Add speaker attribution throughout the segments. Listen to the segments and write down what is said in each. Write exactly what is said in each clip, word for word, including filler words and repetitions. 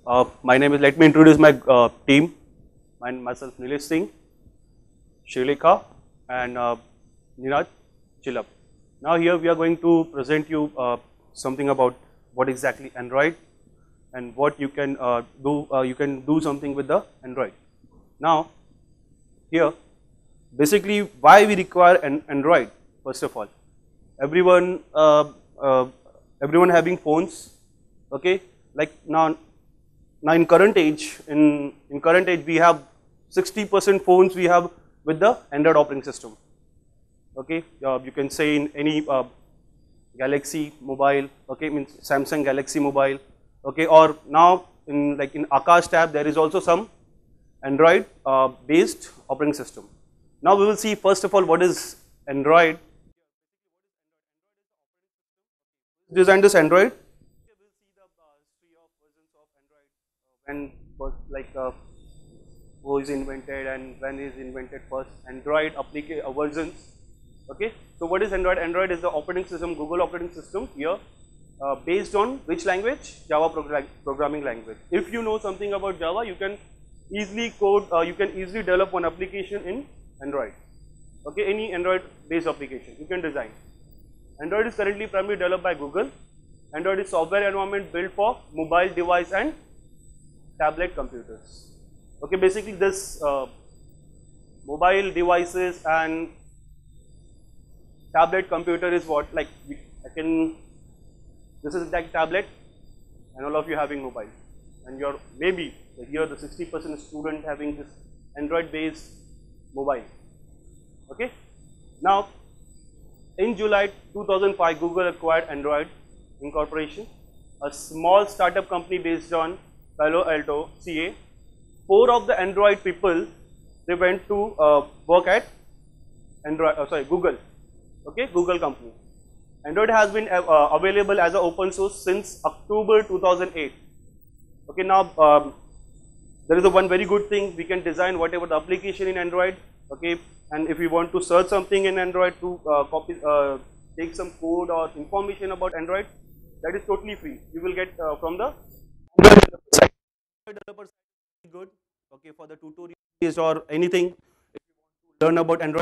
Speaker 1: Uh, my name is, let me introduce my uh, team. My, myself Nilesh Singh, Srilekha and uh, Niraj Chilap. Now here we are going to present you uh, something about what exactly Android and what you can uh, do, uh, you can do something with the Android. Now here basically why we require an Android. First of all, everyone uh, uh, everyone having phones, okay, like now now in current age in in current age we have sixty percent phones we have with the Android operating system, okay. Uh, you can say in any uh, Galaxy mobile, okay, means Samsung Galaxy mobile, okay, or now in like in Akash tab there is also some Android uh, based operating system. Now we will see first of all what is Android. Designed this Android. We will see the uh, history of versions of Android, uh, when was like uh, who is invented and when is invented first Android application uh, versions. Okay, so what is Android? Android is the operating system, Google operating system here, uh, based on which language? Java program programming language. If you know something about Java, you can easily code, uh, you can easily develop one application in Android. Okay, any Android based application you can design. Android is currently primarily developed by Google. Android is software environment built for mobile device and tablet computers. Okay, basically this uh, mobile devices and tablet computer is what, like we, I can, this is like tablet and all of you having mobile, and you're maybe here the sixty percent student having this Android based mobile. Okay, now in July two thousand five, Google acquired Android Incorporation, a small startup company based on Palo Alto, C A. Four of the Android people, they went to uh, work at Android, uh, sorry, Google. Okay, Google company. Android has been uh, available as an open source since October two thousand eight. Okay, now um, there is a one very good thing, we can design whatever the application in Android. Okay, and if we want to search something in Android to uh, copy, uh, take some code or information about Android, that is totally free. You will get uh, from the Android developer site. Android developer site is good. Okay, for the tutorials or anything, if you want to learn about Android,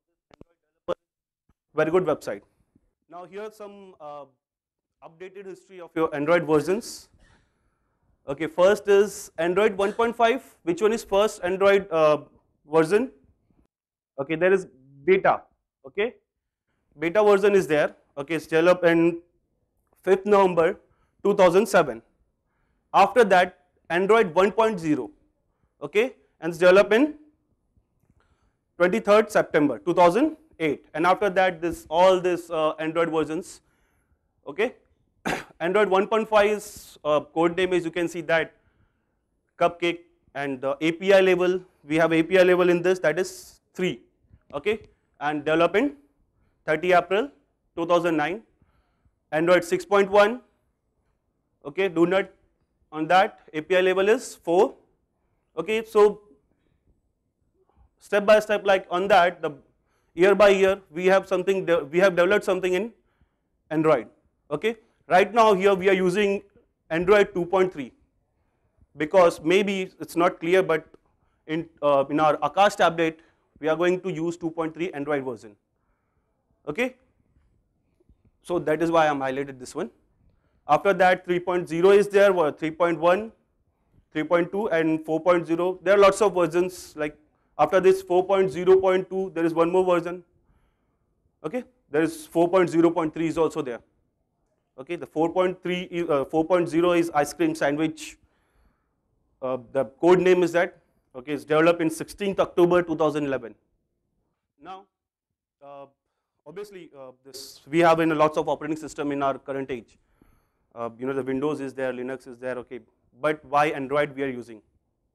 Speaker 1: very good website. Now here some uh, updated history of your Android versions. Okay, first is Android one point five. Which one is first Android uh, version? Okay, there is beta. Okay, beta version is there. Okay, it's developed in fifth November two thousand seven. After that, Android one point zero. Okay, and it's developed in twenty-third September two thousand eight. And after that, this all this uh, Android versions. Okay, Android one point five is uh, code name is, you can see that Cupcake, and the A P I level, we have A P I level in this, that is three. Okay, and developed in thirtieth April two thousand nine. Android six point one. Okay, do not on that, A P I level is four. Okay, so step by step, like on that, the year by year we have something, we have developed something in Android. Okay, right now here we are using Android two point three, because maybe it's not clear, but in uh, in our Akash tablet we are going to use two point three Android version. Okay, so that is why I am highlighted this one. After that, three point zero is there, three point one, three point two and four point zero. There are lots of versions. Like after this four point zero point two, there is one more version. Okay, there is four point zero point three is also there. Okay, the four point three, uh, four point zero is ice cream sandwich. Uh, the code name is that. Okay, it's developed in sixteenth October two thousand eleven. Now, uh, obviously, uh, this we have in lots of operating system in our current age. Uh, you know, the Windows is there, Linux is there. Okay, but why Android we are using?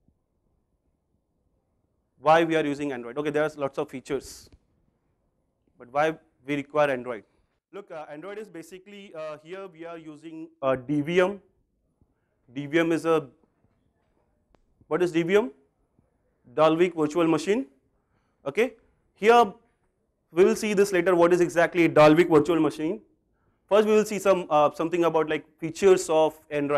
Speaker 1: Why we are using Android? Okay, there are lots of features, but why we require Android? Look, uh, Android is basically uh, here we are using uh, D V M. D V M is a, what is D V M? Dalvik Virtual Machine. Okay, here we will see this later. What is exactly a Dalvik Virtual Machine? First, we will see some uh, something about like features of Android.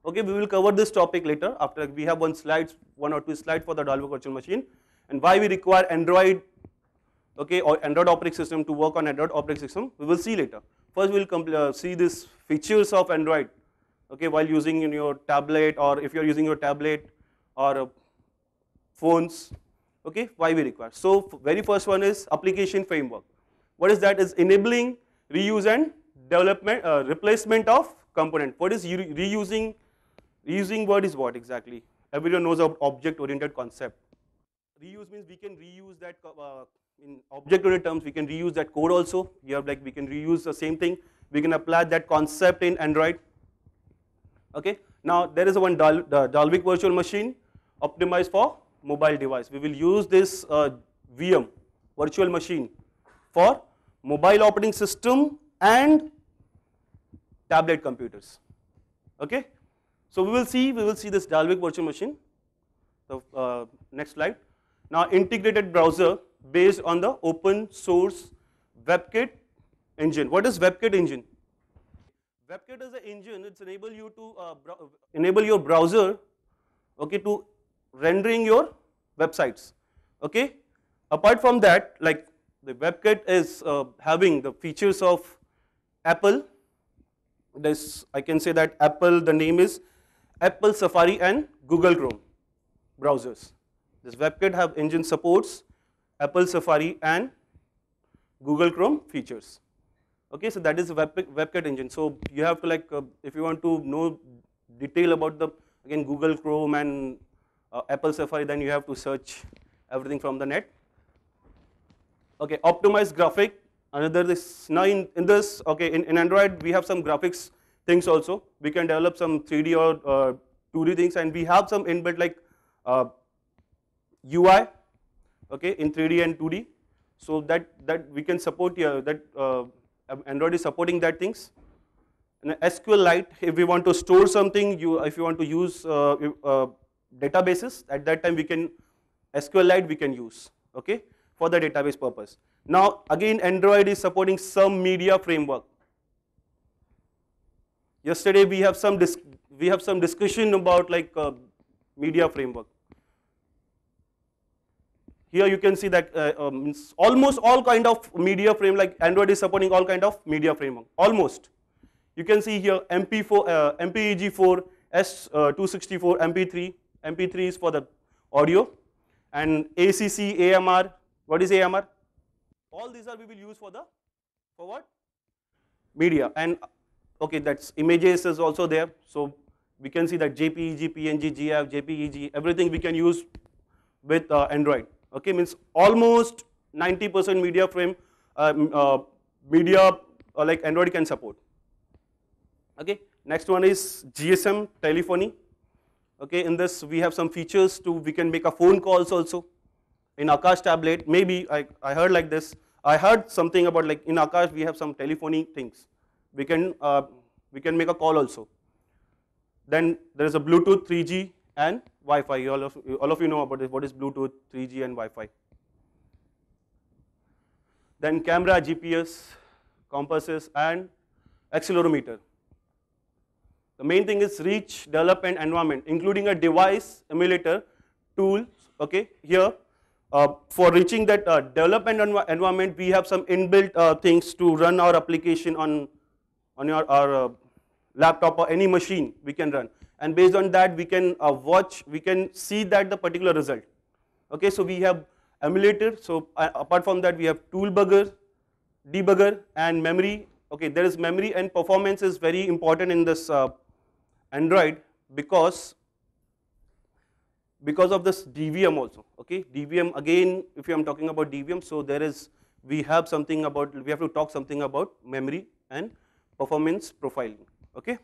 Speaker 1: Okay, we will cover this topic later after we have one slide, one or two slides for the Dalvik virtual machine, and why we require Android, okay, or Android operating system to work on Android operating system. We will see later. First, we will uh, see these features of Android, okay, while using in your tablet, or if you are using your tablet or uh, phones, okay, why we require. So, very first one is application framework. What is that? Is enabling reuse and development, uh, replacement of component. What is reusing? Reusing word is what exactly? Everyone knows of object-oriented concept. Reuse means we can reuse that uh, in object-oriented terms. We can reuse that code also. You have like we can reuse the same thing. We can apply that concept in Android. Okay. Now there is a one Dal, the Dalvik virtual machine optimized for mobile device. We will use this uh, V M virtual machine for mobile operating system and tablet computers. Okay. So we will see, we will see this Dalvik virtual machine. So uh, next slide. Now integrated browser based on the open source WebKit engine. What is WebKit engine? WebKit is an engine. It's enable you to uh, enable your browser, okay, to rendering your websites. Okay. Apart from that, like the WebKit is uh, having the features of Apple. This I can say that Apple, the name is Apple Safari and Google Chrome browsers. This WebKit have engine supports Apple Safari and Google Chrome features. Okay, so that is the WebKit, WebKit engine. So you have to like, uh, if you want to know detail about the again Google Chrome and uh, Apple Safari, then you have to search everything from the net. Okay, optimized graphic. Another this now in, in this okay in, in Android we have some graphics things also. We can develop some three D or uh, two D things, and we have some inbuilt like uh, U I, okay, in three D and two D. So that that we can support here. That uh, Android is supporting that things. And SQLite, if we want to store something, you if you want to use uh, uh, databases, at that time we can SQLite we can use, okay, for the database purpose. Now again Android is supporting some media framework. Yesterday we have some dis we have some discussion about like uh, media framework. Here you can see that uh, um, almost all kind of media frame, like Android is supporting all kind of media framework, almost. You can see here M P four, uh, M P E G four, S two sixty-four, M P three, M P three is for the audio, and A C C, A M R. What is A M R? All these are we will use for the, for what? Media. And okay, that's images is also there. So we can see that J P E G, P N G, G I F, J P E G, everything we can use with uh, Android. Okay, means almost ninety percent media frame, uh, uh, media uh, like Android can support. Okay, next one is G S M telephony. Okay, in this we have some features to, we can make a phone calls also. In Akash tablet, maybe I, I heard like this, I heard something about like in Akash we have some telephony things. We can, uh, we can make a call also. Then there is a Bluetooth three G and Wi-Fi. All of, all of you know about this, what is Bluetooth, three G and Wi-Fi. Then camera, G P S, compasses and accelerometer. The main thing is reach, development environment, including a device emulator tools. Okay, here uh, for reaching that uh, development env environment, we have some inbuilt uh, things to run our application on on your our uh, laptop or any machine we can run, and based on that we can uh, watch, we can see that the particular result. Okay, so we have emulator. So uh, apart from that, we have toolbugger, debugger, and memory. Okay, there is memory, and performance is very important in this uh, Android because because of this D V M also. Okay, D V M again, if I am talking about D V M, so there is, we have something about, we have to talk something about memory and performance profiling. Okay,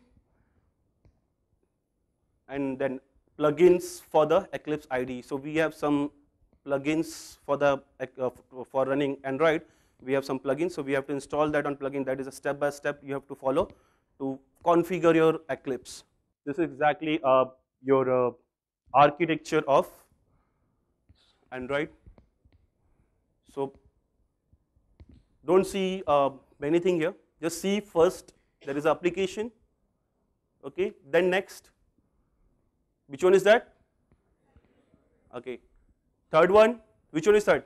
Speaker 1: and then plugins for the Eclipse I D E. So we have some plugins for the uh, for running Android. We have some plugins, so we have to install that on plugin. That is a step by step you have to follow to configure your Eclipse. This is exactly uh, your uh, architecture of Android. So don't see uh, anything here. Just see first there is application. Okay, then next Which one is that? Okay. Third one, which one is third?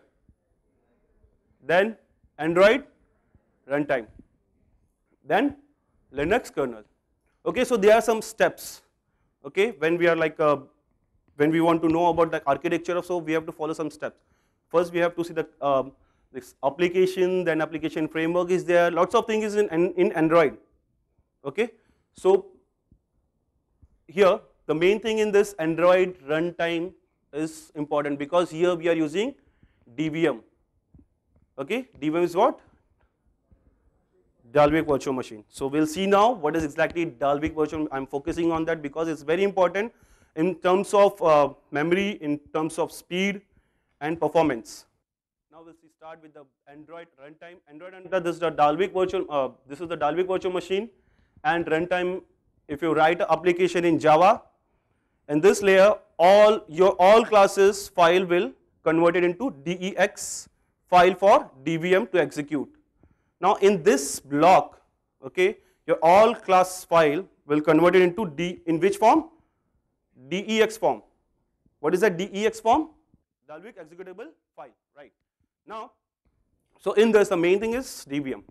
Speaker 1: Then Android runtime. Then Linux kernel. Okay, so there are some steps. Okay, when we are like uh, when we want to know about the architecture of, so we have to follow some steps. First, we have to see the um, this application, then application framework is there. Lots of things is in in Android. Okay, so here the main thing in this Android runtime is important because here we are using D V M. Okay, D V M is what? Dalvik virtual machine. So we'll see now what is exactly Dalvik virtual. I'm focusing on that because it's very important in terms of uh, memory, in terms of speed and performance. Now we'll see, start with the Android runtime. Android runtime, this is the Dalvik virtual. Uh, this is the Dalvik virtual machine, and runtime. If you write an application in Java, in this layer, all your all classes file will convert it into D E X file for D V M to execute. Now in this block, okay, your all class file will convert it into D, in which form? D E X form. What is that D E X form? Dalvik executable file, right. Now, so in this the main thing is D V M.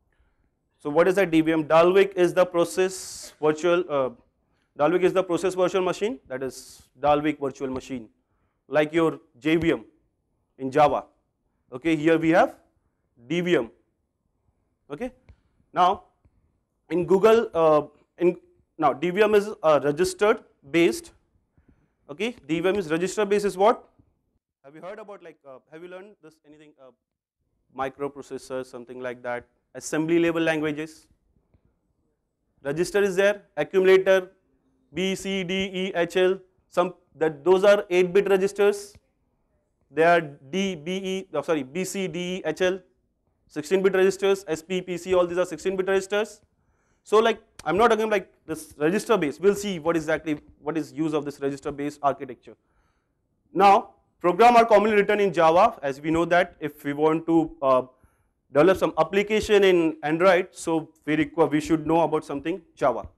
Speaker 1: So what is that D V M? Dalvik is the process virtual, uh, Dalvik is the process virtual machine, that is Dalvik virtual machine, like your J V M in Java. Okay, here we have D V M. Okay, now in Google, uh, in now D V M is uh, registered based. Okay, D V M is register based is what? Have you heard about, like, uh, have you learned this anything, uh, microprocessors, something like that, assembly level languages? Register is there, accumulator, B, C, D, E, H, L, some that those are eight bit registers. They are D, B, E, oh, sorry, B, C, D, E, H, L, sixteen bit registers, S P, P, C, all these are sixteen bit registers. So like, I'm not talking like this register based, we'll see what exactly, what is use of this register based architecture. Now, programs are commonly written in Java, as we know that if we want to uh, develop some application in Android, so we require, we should know about something Java,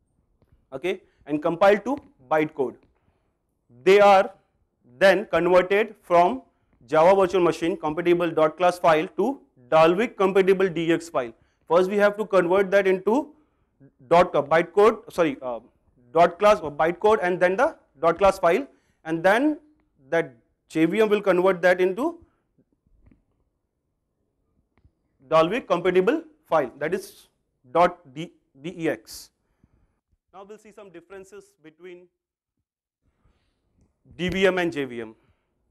Speaker 1: okay, and compiled to bytecode. They are then converted from Java virtual machine compatible dot class file to Dalvik compatible D X file. First we have to convert that into dot uh, bytecode, sorry, uh, dot class or bytecode, and then the dot class file, and then that J V M will convert that into Dalvik compatible file, that is dot .dex. Now we'll see some differences between D V M and J V M.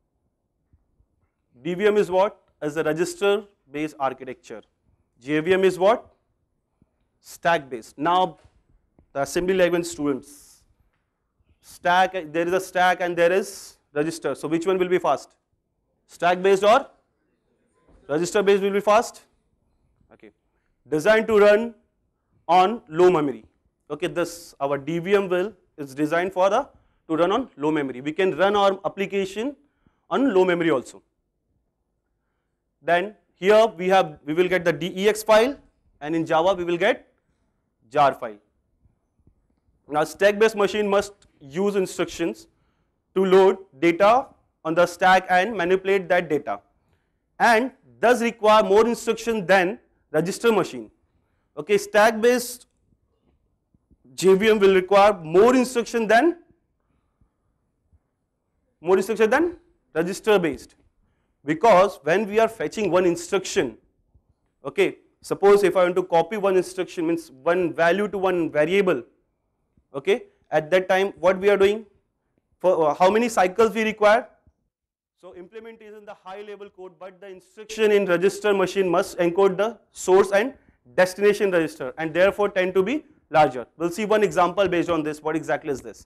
Speaker 1: D V M is what? As a register based architecture. J V M is what? Stack based. Now the assembly language students, stack, there is a stack and there is register. So which one will be fast? Stack based or register based will be fast? Okay. Designed to run on low memory. Okay, this our D V M will is designed for the to run on low memory. We can run our application on low memory also. Then here we have, we will get the D E X file, and in Java we will get jar file. Now stack based machine must use instructions to load data on the stack and manipulate that data, and does require more instruction than register machine. Okay, stack based J V M will require more instruction than more instruction than register based, because when we are fetching one instruction, okay, suppose if I want to copy one instruction, means one value to one variable, okay, at that time what we are doing, for uh, how many cycles we require? So implement is in the high level code, but the instruction in register machine must encode the source and destination register, and therefore tend to be larger. We'll see one example based on this. What exactly is this?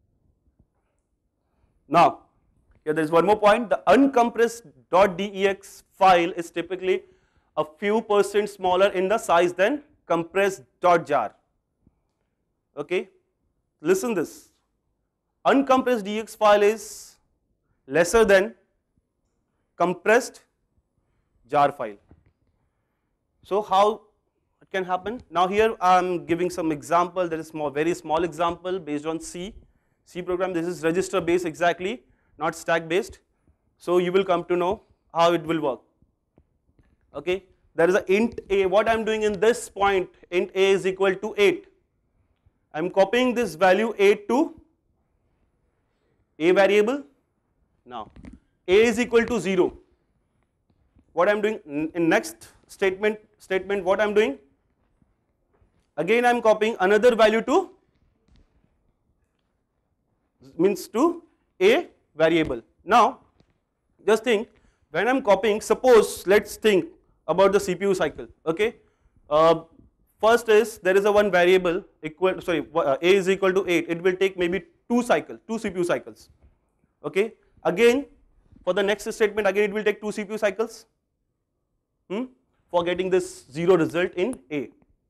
Speaker 1: Now, here there is one more point. The uncompressed .dex file is typically a few percent smaller in the size than compressed .jar. Okay, listen this. Uncompressed .dex file is lesser than compressed jar file. So how it can happen? Now here I am giving some example. There is more very small example based on C. C program, this is register based exactly, not stack based. So you will come to know how it will work. Okay, there is a int a, what I am doing in this point, int a is equal to eight. I am copying this value eight to a variable. Now a is equal to zero. What I am doing in next statement, statement what I am doing? Again I am copying another value to, means to a variable. Now just think, when I am copying, suppose let us think about the C P U cycle. Okay, uh, first is there is a one variable equal, sorry, uh, a is equal to eight, it will take maybe two cycles, two C P U cycles. Okay, again for the next statement, again it will take two C P U cycles hmm, for getting this zero result in A.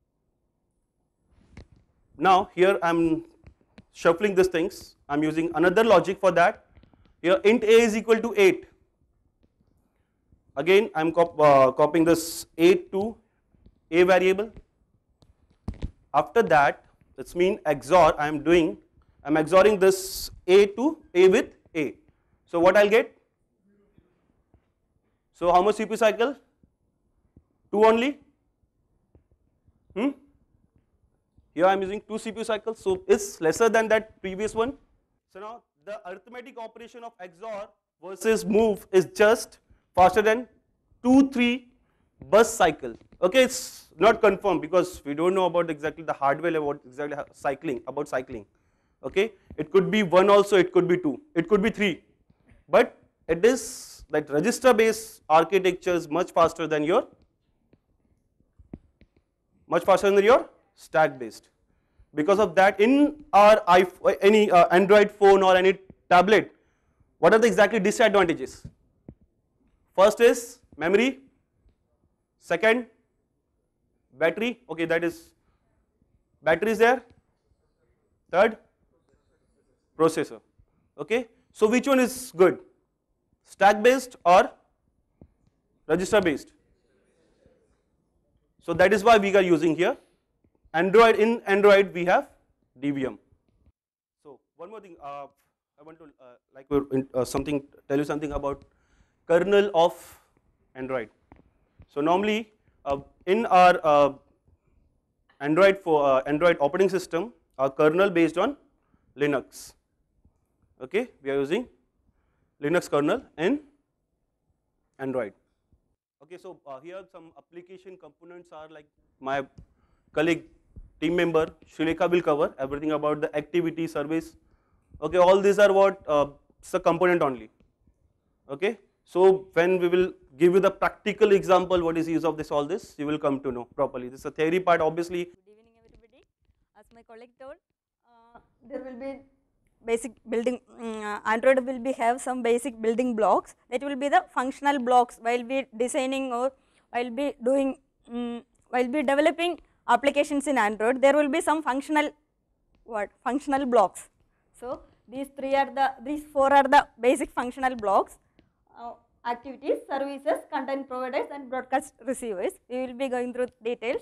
Speaker 1: Now here I am shuffling these things, I am using another logic for that. Here int a is equal to eight. Again I am cop uh, copying this eight to a variable. After that, this means X O R I am doing, I am XORing this a to a with a. So what I will get? So how much C P U cycle? two only. Hmm? Here I am using two C P U cycles, so it's lesser than that previous one. So now the arithmetic operation of X O R versus move is just faster than two three bus cycle. Okay, it's not confirmed because we don't know about exactly the hardware about exactly cycling, about cycling. Okay, it could be one also, it could be two, it could be three, but it is that register based architecture is much faster than your much faster than your stack based. Because of that, in our iPhone, any uh, Android phone or any tablet, what are the exactly disadvantages? First is memory, second battery, okay, that is battery is there, third processor. Okay, so which one is good, stack based or register based? So that is why we are using here Android. In Android we have D V M. So one more thing, uh, I want to uh, like uh, something tell you something about kernel of Android. So normally uh, in our uh, Android for uh, Android operating system, our kernel based on Linux. Okay, we are using Linux kernel in Android. Okay, so uh, here some application components are like my colleague team member Srilekha will cover everything about the activity service. Okay, all these are what uh, it's a component only. Okay, so when we will give you the practical example what is use of this all this, you will come to know properly. This is a theory part obviously.
Speaker 2: Good evening everybody. As my colleague told, uh, there will be basic building, um, Android will be have some basic building blocks, that will be the functional blocks while we designing or while be doing, um, while be developing applications in Android, there will be some functional what functional blocks. So these three are the, these four are the basic functional blocks, uh, activities, services, content providers and broadcast receivers. We will be going through details.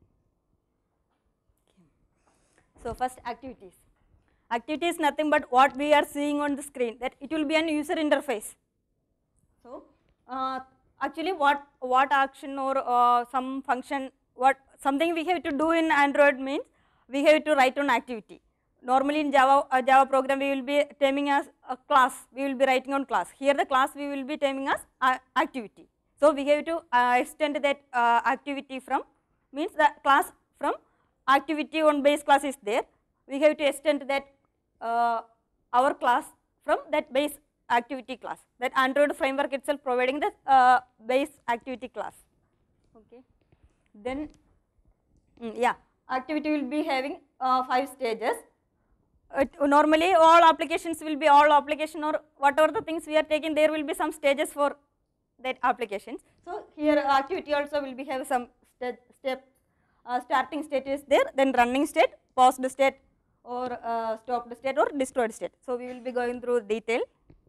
Speaker 2: So first activities. Activity is nothing but what we are seeing on the screen, that it will be an user interface. So uh, actually what, what action or uh, some function, what something we have to do in Android means we have to write on activity. Normally in Java, uh, Java program we will be terming as a class, we will be writing on class. Here the class we will be terming as uh, activity. So we have to uh, extend that uh, activity from, means the class from activity on base class is there. We have to extend that uh, our class from that base activity class, that Android framework itself providing the uh, base activity class. Okay. Then mm, yeah, activity will be having uh, five stages. It, normally all applications will be, all application or whatever the things we are taking, there will be some stages for that applications. So here activity also will be have some step, step uh, starting state is there, then running state, paused state or uh, stopped state or destroyed state. So we will be going through detail.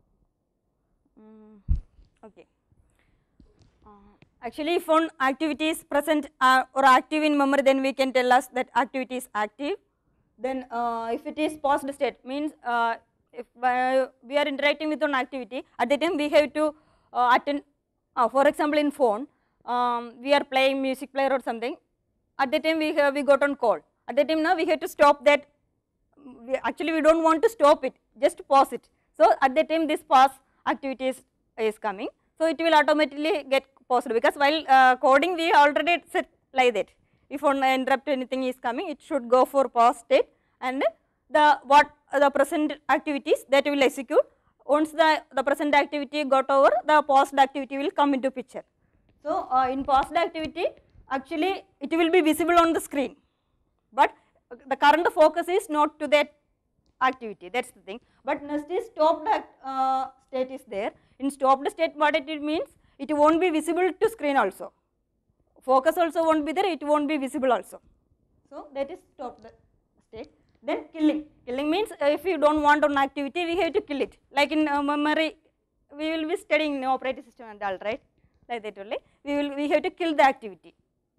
Speaker 2: Mm, okay. Uh, actually if one activity is present uh, or active in memory, then we can tell us that activity is active. Then uh, if it is paused state, means uh, if uh, we are interacting with an activity, at that time we have to uh, attend, uh, for example in phone, um, we are playing music player or something, at that time we have, we got on call, at that time now we have to stop that, we actually we do not want to stop it, just pause it. So at that time this pause activity is, is coming, so it will automatically get paused, because while uh, coding we already set like that, if on interrupt anything is coming, it should go for pause state, and the what the present activities that will execute, once the, the present activity got over, the paused activity will come into picture. So uh, in paused activity, actually it will be visible on the screen, but the current focus is not to that activity, that is the thing. But next is stopped uh, state is there. In stopped state, what it means, it will not be visible to screen also, focus also will not be there, it will not be visible also. So that is stopped state. Then killing, killing means uh, if you do not want an activity, we have to kill it, like in uh, memory, we will be studying in operating system and all, right, like that only, we will, we have to kill the activity.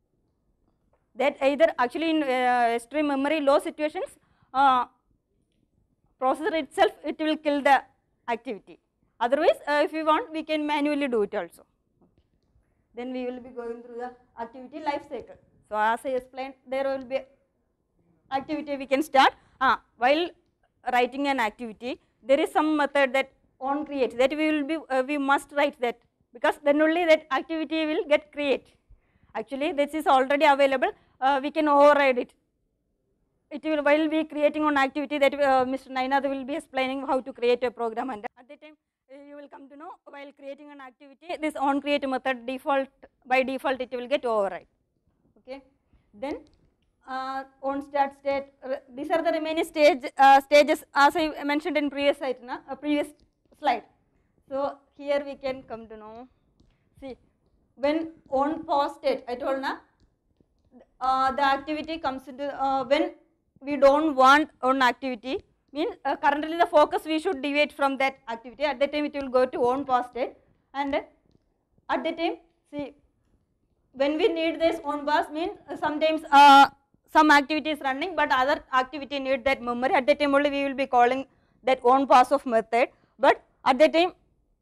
Speaker 2: That either actually in uh, extreme memory low situations, uh, processor itself it will kill the activity, otherwise uh, if we want we can manually do it also. Then we will be going through the activity life cycle. So as I explained, there will be activity we can start, uh, while writing an activity there is some method that on create, that we will be uh, we must write that, because then only that activity will get create. Actually this is already available, uh, we can override it. It will, while we creating an activity, that uh, Mister Nainath will be explaining how to create a program, and at that time uh, you will come to know, while creating an activity, this on create method default, by default it will get override. Okay. Then uh, on start state, uh, these are the remaining stage uh, stages as I mentioned in previous slide, na, uh, previous slide. So here we can come to know, see, when on pause state, I told na, uh, the activity comes into, uh, when we do not want on activity, means uh, currently the focus we should deviate from that activity, at that time it will go to on pause state, and at that time, see, when we need this on pause means uh, sometimes uh, some activity is running, but other activity need that memory, at that time only we will be calling that on pause of method, but at that time,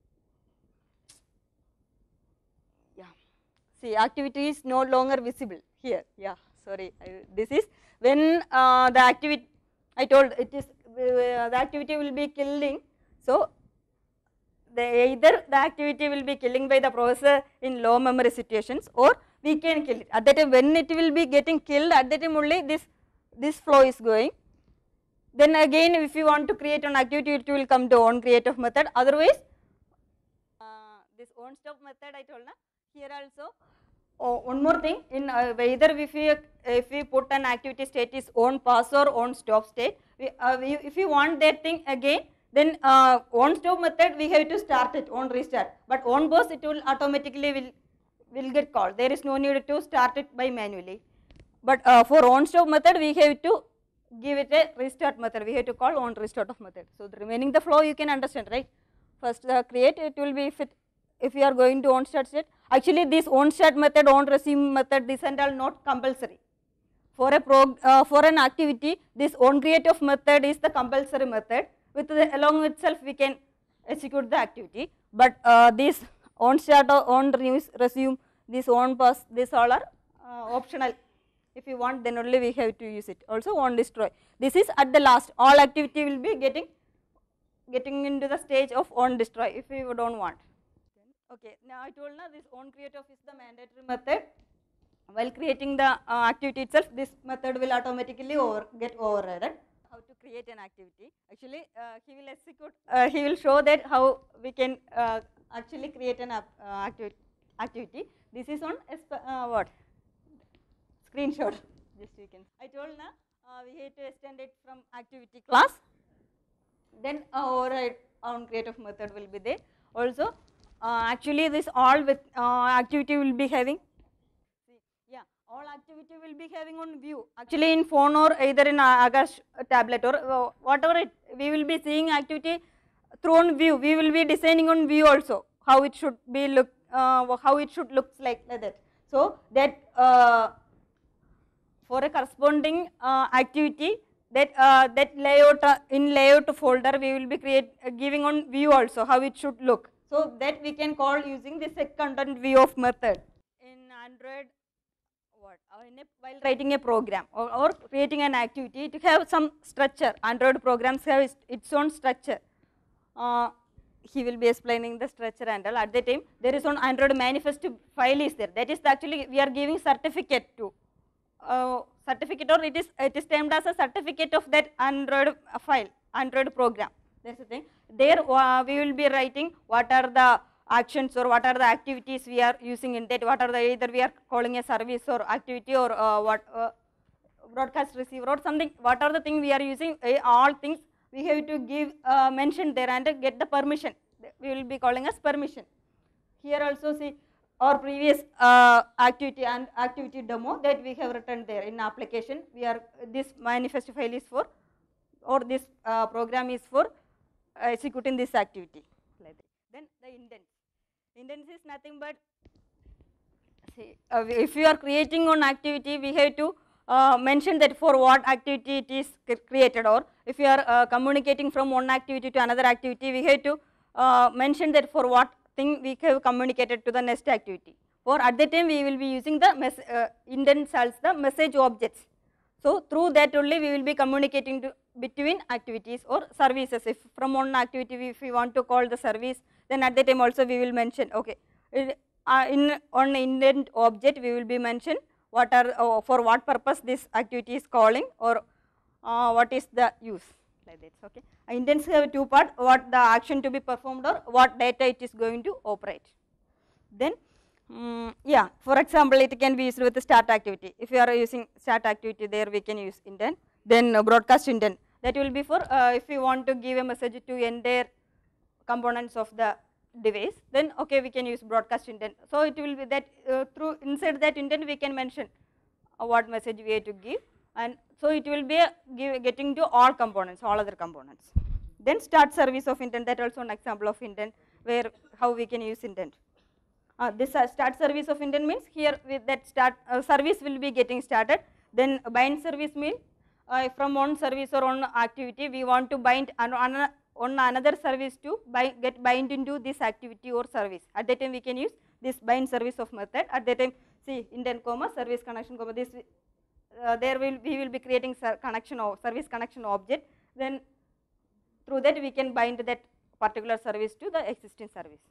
Speaker 2: yeah, see, activity is no longer visible here, yeah, sorry, I, this is when uh, the activity, I told it is uh, the activity will be killing, so the either the activity will be killing by the processor in low memory situations, or we can kill it. At that time when it will be getting killed, at that time only this, this flow is going. Then again if you want to create an activity, it will come to on create of method, otherwise uh, this on stop method I told na, here also. Oh, one more thing, in uh, whether if we, if we put an activity state is on pause or on stop state, we, uh, we, if we want that thing again, then uh, on stop method we have to start it on restart, but on pause it will automatically will, will get called, there is no need to start it by manually. But uh, for on stop method we have to give it a restart method, we have to call on restart of method. So the remaining the flow you can understand, right? First the create, it will be fit. If you are going to on start state, actually this on start method, on resume method, this and all not compulsory. For a prog, uh, for an activity, this on create of method is the compulsory method. With the, along itself we can execute the activity. But uh, this on start or on resume, this on pause, this all are uh, optional. If you want, then only we have to use it. Also on destroy. This is at the last. All activity will be getting getting into the stage of on destroy if we don't want. Okay, now I told now this on create of is the mandatory method. While creating the uh, activity itself, this method will automatically over, get overridden. How to create an activity? Actually, uh, he will execute. Uh, he will show that how we can uh, actually create an uh, activity. Activity. This is on uh, what? Screenshot. Just you can. I told now uh, we have to extend it from activity class. Then uh, override on create of method will be there. Also. Uh, actually this all with uh, activity will be having, yeah, all activity will be having on view. Actually in phone or either in Aakash tablet or uh, whatever it, we will be seeing activity through on view. We will be designing on view also, how it should be look, uh, how it should looks like, like that. So that uh, for a corresponding uh, activity, that uh, that layout uh, in layout folder we will be create uh, giving on view also how it should look. So that we can call using the set content view of method in Android. What uh, in a, while writing a program or, or creating an activity, to have some structure. Android programs have its, its own structure. Uh, he will be explaining the structure and all. At the time there is one Android manifest file is there, that is actually we are giving certificate to uh, certificate, or it is it is termed as a certificate of that Android file, Android program. That is the thing. There uh, we will be writing what are the actions or what are the activities we are using in that, what are the either we are calling a service or activity or uh, what uh, broadcast receiver or something, what are the things we are using, uh, all things we have to give uh, mention there and uh, get the permission, we will be calling as permission. Here also see our previous uh, activity and activity demo that we have written there in application, we are this manifest file is for, or this uh, program is for uh, executing this activity like that. Then the indent. Indent is nothing but, see, uh, if you are creating one activity, we have to uh, mention that for what activity it is created, or if you are uh, communicating from one activity to another activity, we have to uh, mention that for what thing we have communicated to the next activity. For at that time we will be using the mes uh, indents as the message objects. So through that only we will be communicating to between activities or services. If from one activity we, if we want to call the service, then at that time also we will mention, okay, it, uh, in on indent object we will be mention what are uh, for what purpose this activity is calling, or uh, what is the use, like that. Okay, indents have two part, what the action to be performed or what data it is going to operate. Then um, yeah, for example it can be used with the start activity. If you are using start activity, there we can use indent. Then uh, broadcast indent, that will be for uh, if you want to give a message to entire components of the device, then okay we can use broadcast indent. So it will be that uh, through inside that indent we can mention uh, what message we have to give, and so it will be a give, getting to all components, all other components. Then start service of indent, that also an example of indent where how we can use indent. Uh, this uh, start service of indent means here with that start uh, service will be getting started. Then bind service means uh, from one service or one activity we want to bind an, an, on another service to bind, get bind into this activity or service. At that time we can use this bind service of method. At that time see indent comma service connection comma this uh, there will we will be creating connection or service connection object. Then through that we can bind that particular service to the existing service.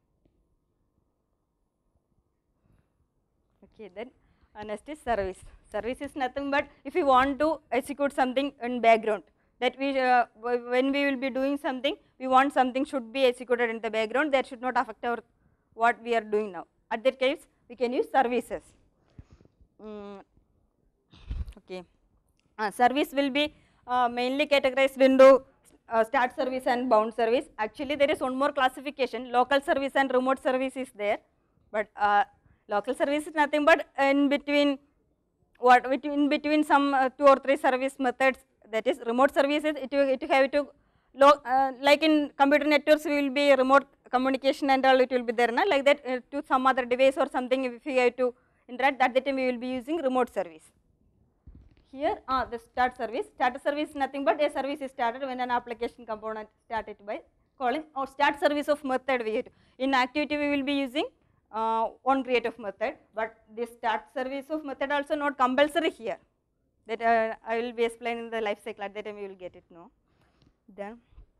Speaker 2: Okay, then uh, next is service. Service is nothing but if you want to execute something in background, that we uh, when we will be doing something, we want something should be executed in the background, that should not affect our what we are doing now. At that case we can use services. Mm, okay, uh, service will be uh, mainly categorized into uh, start service and bound service. Actually there is one more classification, local service and remote service is there, but uh, local service is nothing but in between what in between some uh, two or three service methods, that is remote services. It will it have to uh, like in computer networks we will be remote communication and all, it will be there, na? Like that uh, to some other device or something, if we have to interact, at that time we will be using remote service. Here uh, the start service, start service is nothing but a service is started when an application component started by calling, or start service of method we have to. In activity we will be using uh, one creative method, but this start service of method also not compulsory here, that uh, I will be explaining the life cycle, at that time you will get it now. Then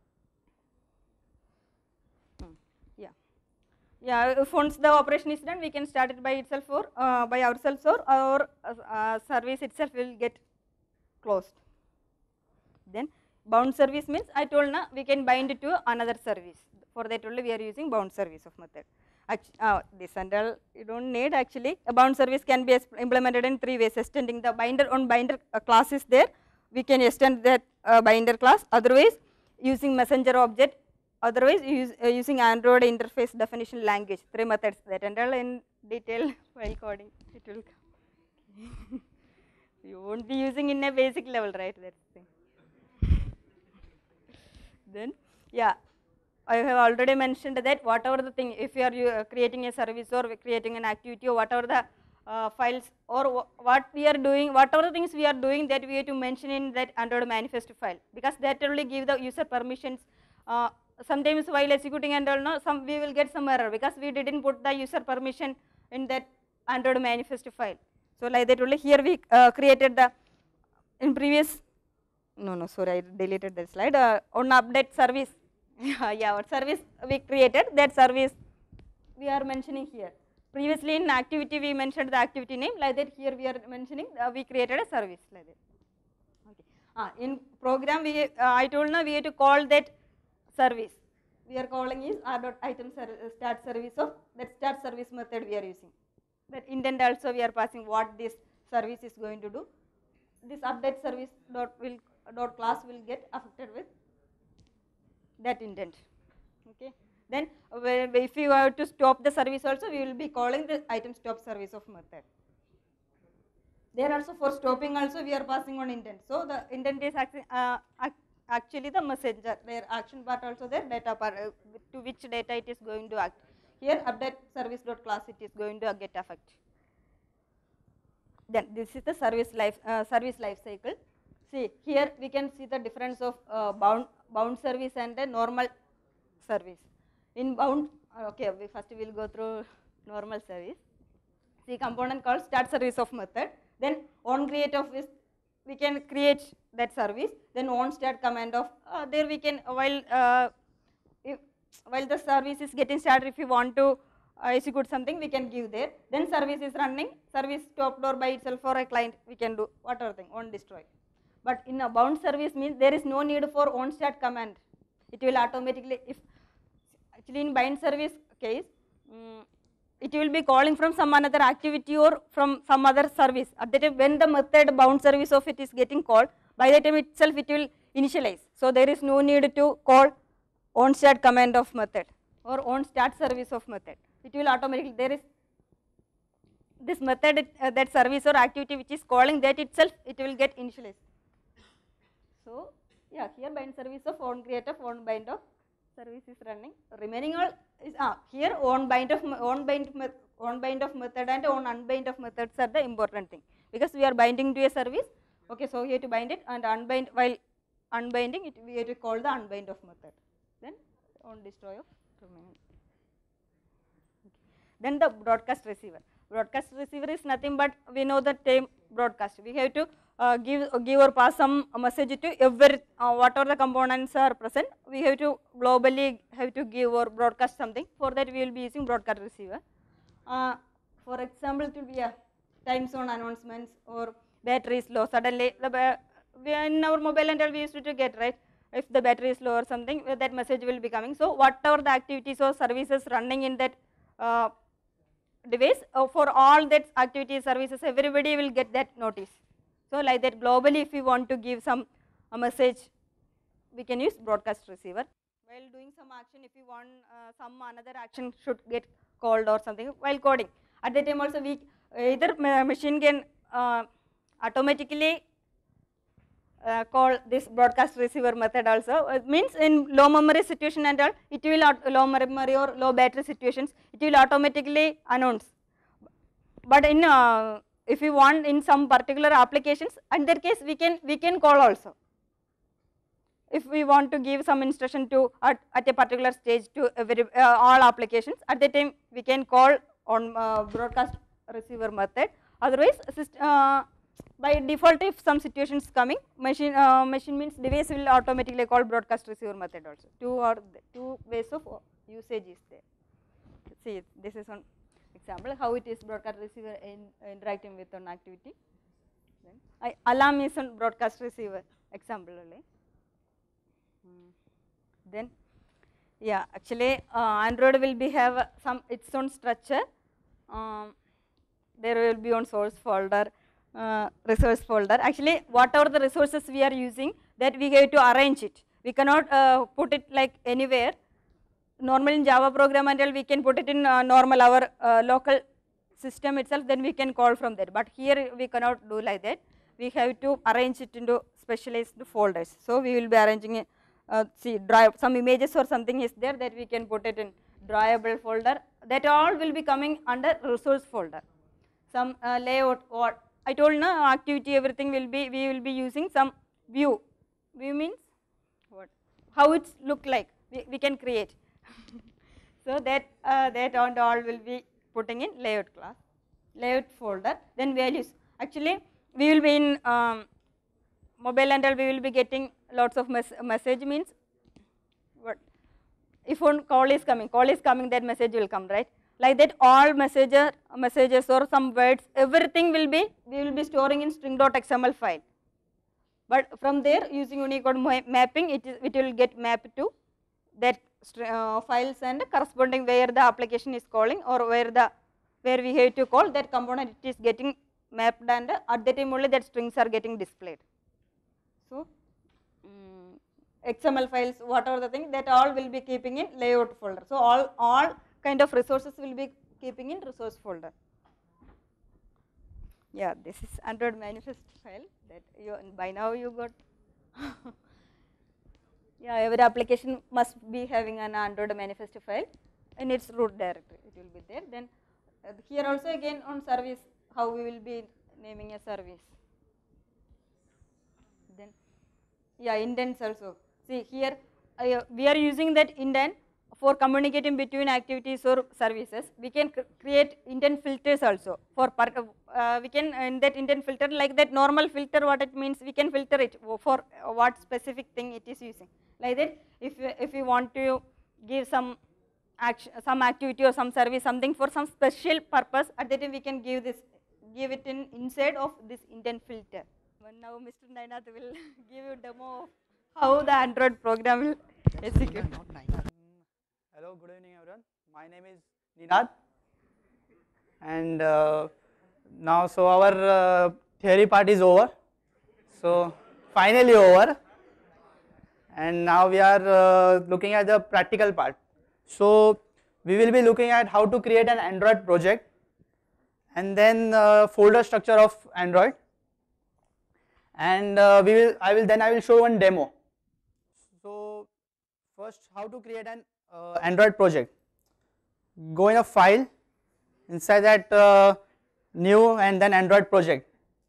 Speaker 2: hmm, yeah yeah if once the operation is done we can start it by itself or uh, by ourselves, or our uh, service itself will get closed. Then bound service means I told na we can bind it to another service, for that only we are using bound service of method. Actually, uh, this and all you don't need. Actually a bound service can be implemented in three ways: extending the binder on binder uh, class is there, we can extend that uh, binder class, otherwise using messenger object, otherwise use, uh, using Android interface definition language. Three methods, that and all in detail while coding it will come. You won't be using in a basic level, right? That's the thing. Then yeah, I have already mentioned that whatever the thing, if you are uh, creating a service or creating an activity or whatever the uh, files or wh what we are doing, whatever things we are doing, that we have to mention in that Android manifest file, because that only give the user permissions. Uh, sometimes while executing and all, no, some we will get some error because we didn't put the user permission in that Android manifest file. So like that only here we uh, created the in previous, no no sorry I deleted that slide, uh, on update service. Yeah, what service we created, that service we are mentioning here. Previously in activity we mentioned the activity name, like that here we are mentioning uh, we created a service like that. Okay. Uh, in program we uh, I told now we have to call that service. We are calling is r dot item ser start service of that start service method we are using. That intent also we are passing what this service is going to do. This update service dot will dot class will get affected with that intent. Okay. Then if you have to stop the service also, we will be calling the item stop service of method. There also for stopping also we are passing on intent. So the intent is actually, uh, actually the messenger, their action part also there, data part, uh, to which data it is going to act. Here update service dot class it is going to get affect. Then this is the service life uh, service life cycle. See here we can see the difference of uh, bound bound service and the normal service. In bound, okay, we first we will go through normal service. See component called start service of method. Then on create of this we can create that service. Then on start command of uh, there we can while uh, if, while the service is getting started, if you want to uh, execute something we can give there. Then service is running, service stopped or by itself for a client we can do whatever thing on destroy. But in a bound service means there is no need for on start command. It will automatically, if actually in bind service case, um, it will be calling from some another activity or from some other service. At that time when the method bound service of it is getting called, by that time itself it will initialize. So there is no need to call on start command of method or on start service of method. It will automatically, there is this method uh, that service or activity which is calling that itself, it will get initialized. So yeah, here bind service of on create of on bind of service is running. Remaining all is ah here on bind of on bind on bind of method and on unbind of methods are the important thing, because we are binding to a service. Okay, so we have to bind it and unbind, while unbinding it we have to call the unbind of method. Then on destroy of remaining. Okay. Then the broadcast receiver. Broadcast receiver is nothing but we know the term broadcast. We have to uh, give give or pass some message to every uh, whatever the components are present. We have to globally have to give or broadcast something. For that we will be using broadcast receiver. Uh, for example, it will be a time zone announcements or battery is low. Suddenly the we in our mobile and all we used to get, right. If the battery is low or something, that message will be coming. So whatever the activities or services running in that uh, device, uh, for all that activities, services, everybody will get that notice. So like that globally if we want to give some a message, we can use broadcast receiver. While doing some action, if you want uh, some another action should get called or something while coding. At that time also we either machine can uh, automatically uh, call this broadcast receiver method also. It means in low memory situation and all, it will low memory or low battery situations, it will automatically announce. But in uh, if you want in some particular applications, in that case we can we can call also. If we want to give some instruction to at, at a particular stage to every, uh, all applications, at that time we can call on uh, broadcast receiver method. Otherwise, uh, by default if some situations coming, machine uh, machine means device will automatically call broadcast receiver method also. Two or two ways of usage is there. See, this is one example how it is broadcast receiver in interacting with an activity. Then I, alarm is on broadcast receiver example only. Hmm. Then yeah, actually uh, Android will be have some its own structure. Um, there will be on source folder, uh, resource folder. Actually whatever the resources we are using, that we have to arrange it. We cannot uh, put it like anywhere. Normally in Java program until we can put it in uh, normal our uh, local system itself, then we can call from there. But here we cannot do like that. We have to arrange it into specialized folders. So we will be arranging it. Uh, see, drive some images or something is there that we can put it in drawable folder. That all will be coming under resource folder. some uh, layout, what I told now, activity everything will be, we will be using some view. View means what? How it look like, we, we can create. So that uh, that and all will be putting in layout class, layout folder. Then values. Actually, we will be in um, mobile and all, we will be getting lots of mes message means what? If one call is coming, call is coming, that message will come, right? Like that, all messenger messages or some words, everything will be, we will be storing in string.xml file. But from there, using Unicode mapping, it is, it will get mapped to that uh, files and corresponding where the application is calling or where the where we have to call that component, it is getting mapped, and at that time only that strings are getting displayed. So um, X M L files, whatever the thing, that all will be keeping in layout folder. So all all kind of resources will be keeping in resource folder. Yeah, this is Android manifest file that you by now you got. Yeah, every application must be having an Android manifest file in its root directory, it will be there. Then uh, here also again on service, how we will be naming a service. Then yeah, indents also. See here uh, we are using that indent for communicating between activities or services. We can create indent filters also for per, uh, we can in that indent filter, like that normal filter, what it means, we can filter it for what specific thing it is using. Like that, if if we want to give some action, some activity or some service, something for some special purpose, at that time we can give this, give it in inside of this indent filter. Well, now Mister Nainath will give you a demo of how the Android program will execute.
Speaker 3: Hello, good evening everyone. My name is Ninath, and uh, now so our uh, theory part is over. So finally over, and now we are uh, looking at the practical part. So we will be looking at how to create an Android project, and then uh, folder structure of Android, and uh, we will I will then I will show one demo. So first, how to create an uh, Android project. Go in a file, inside that uh, new and then Android project.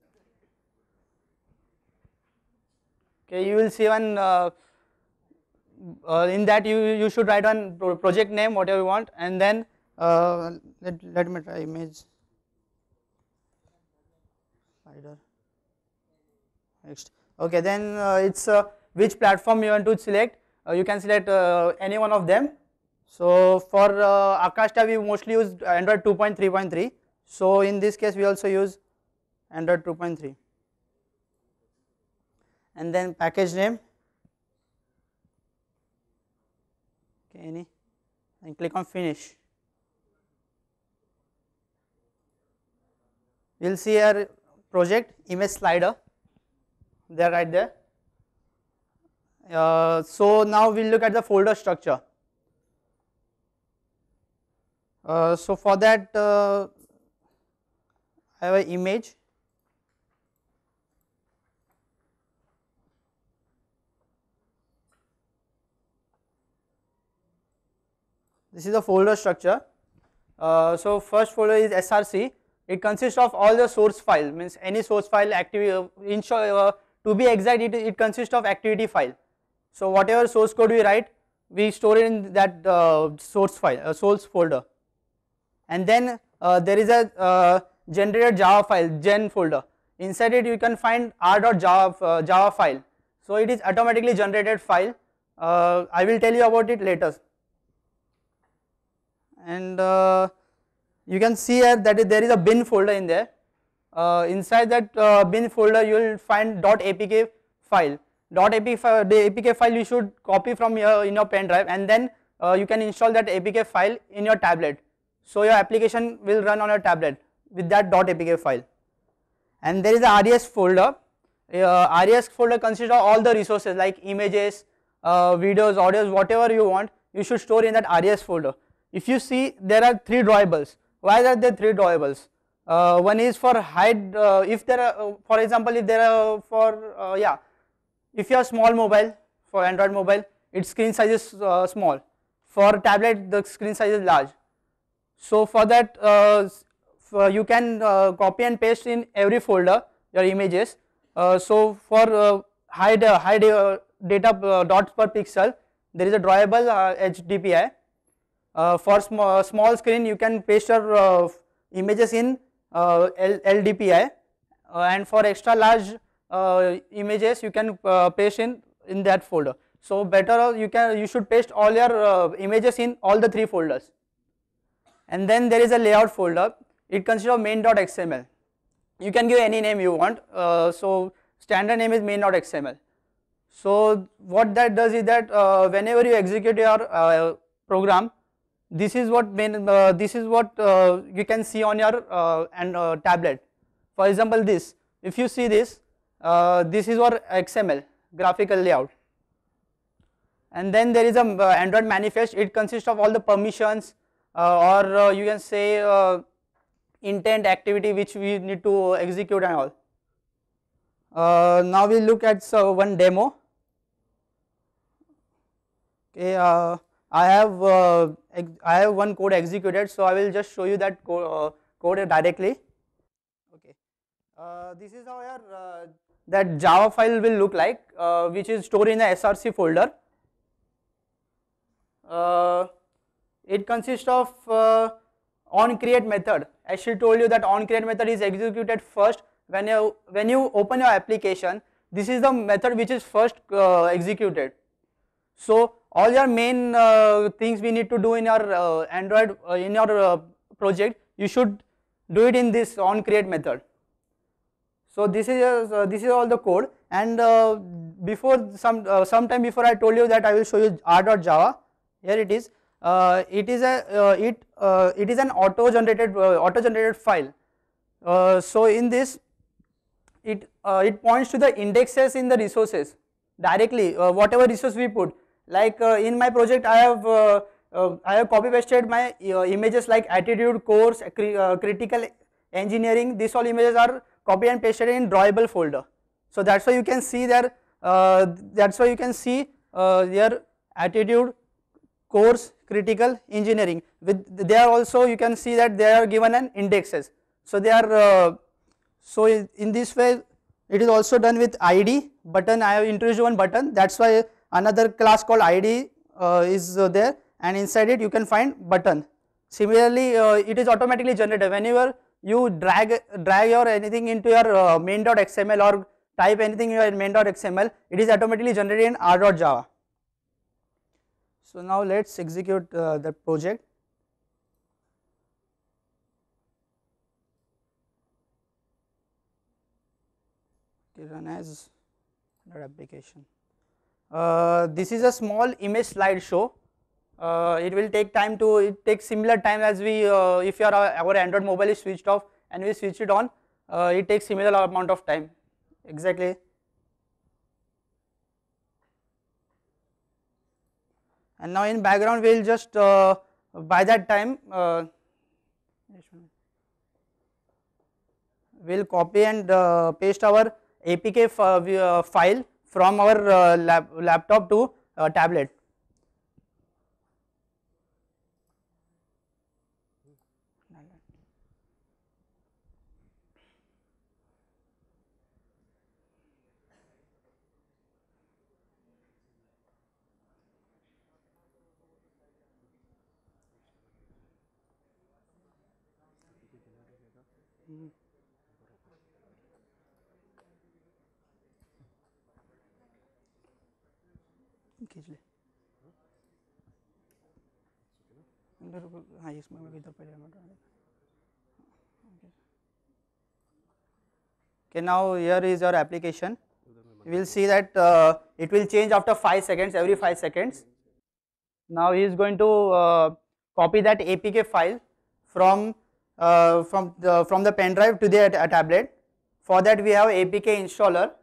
Speaker 3: Okay, you will see one uh, uh, in that you you should write one project name, whatever you want, and then uh, let let me try image slider. Next, okay, then uh, it's uh, which platform you want to select. Uh, you can select uh, any one of them. So for uh, Akashta we mostly use Android two point three point three. So in this case we also use Android two point three. And then package name. Okay, any, and click on finish. You will see our project image slider. They are right there. Uh, so now we will look at the folder structure. Uh, so for that uh, I have an image. This is the folder structure. Uh, so first folder is S R C. It consists of all the source file, means any source file activity. In short, uh, to be exact, it, it consists of activity file. So whatever source code we write, we store it in that uh, source file, uh, source folder. And then uh, there is a uh, generated Java file, gen folder. Inside it you can find r.java uh, Java file. So it is automatically generated file. Uh, I will tell you about it later. And uh, you can see here that there is a bin folder in there. Uh, inside that uh, bin folder you will find .apk file. .apk, the A P K file you should copy from your in your pen drive, and then uh, you can install that A P K file in your tablet. So your application will run on your tablet with that .apk file. And there is a R E S folder. Uh, R E S folder consists of all the resources like images, uh, videos, audios, whatever you want, you should store in that R E S folder. If you see, there are three drawables. Why are there three drawables? Uh, one is for hide, uh, if there are, uh, for example, if there are for, uh, yeah, if you have small mobile, for Android mobile, its screen size is uh, small. For tablet, the screen size is large. So for that, uh, uh, you can uh, copy and paste in every folder your images. Uh, so for uh, high, da high da data uh, dots per pixel, there is a drawable uh, H D P I. Uh, for sm small screen, you can paste your uh, images in uh, L D P I, uh, and for extra large uh, images, you can uh, paste in in that folder. So better you can you should paste all your uh, images in all the three folders. And then there is a layout folder. It consists of main.xml. You can give any name you want. Uh, so standard name is main.xml. So what that does is that uh, whenever you execute your uh, program, this is what main, uh, this is what uh, you can see on your uh, and uh, tablet. For example, this. If you see this, uh, this is your X M L graphical layout. And then there is a uh, Android manifest. It consists of all the permissions, uh, or uh, you can say uh, intent activity which we need to execute and all. Uh, now we look at so one demo. Okay, uh, I have uh, I have one code executed, so I will just show you that co uh, code directly. Okay, uh, this is how your uh, that Java file will look like, uh, which is stored in the S R C folder. Uh, it consists of uh, onCreate method. As she told you that onCreate method is executed first when you when you open your application. This is the method which is first uh, executed. So all your main uh, things we need to do in your uh, Android uh, in your uh, project, you should do it in this onCreate method. So this is uh, this is all the code. And uh, before some uh, some time before I told you that I will show you r.java. Here it is. Uh, it is a uh, it uh, it is an auto generated uh, auto generated file. Uh, so in this, it uh, it points to the indexes in the resources directly. Uh, whatever resource we put. Like uh, in my project, I have uh, uh, I have copy pasted my uh, images like attitude, course, cri uh, critical engineering. These all images are copy and pasted in drawable folder. So that's why you can see there. Uh, that's why you can see uh, their attitude, course, critical engineering. With there also you can see that they are given an indexes. So they are uh, so in this way it is also done with I D button. I have introduced one button. That's why another class called I D uh, is uh, there, and inside it you can find button. Similarly, uh, it is automatically generated whenever you drag drag your anything into your uh, main.xml or type anything in your main.xml. It is automatically generated in r.java. So now let's execute uh, the project. Okay, run as another application. Uh, this is a small image slideshow. Uh, it will take time to, it takes similar time as we, uh, if your our Android mobile is switched off and we switch it on, uh, it takes similar amount of time, exactly. And now in background we will just, uh, by that time, uh, we will copy and uh, paste our A P K uh, file from our uh, lap laptop to uh, tablet. खींच ले हाँ इसमें इधर पहले okay, now here is your application. You will see that uh, it will change after five seconds, every five seconds. Now he is going to uh, copy that A P K file from uh, from the from the pen drive to the uh, tablet. For that we have A P K installer.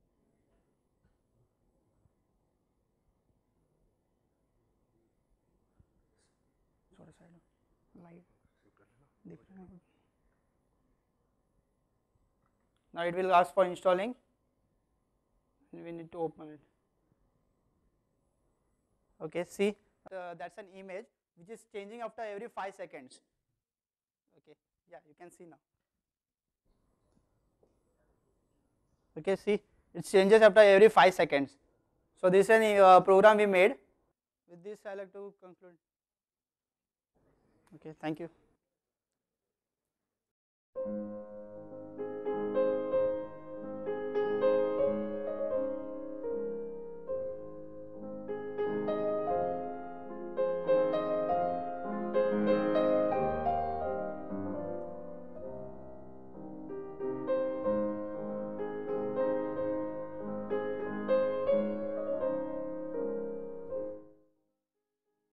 Speaker 3: Now it will ask for installing. We need to open it. Okay, see, uh, that's an image which is changing after every five seconds. Okay, Yeah, you can see now. Okay, see, it changes after every five seconds. So this is a uh, program we made. With this, I like to conclude. Okay, thank you.